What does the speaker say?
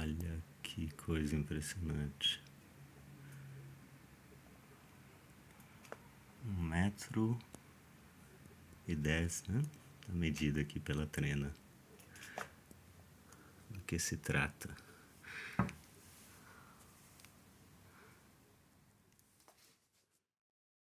Olha que coisa impressionante. 1,10 m, né? A medida aqui pela trena. Do que se trata?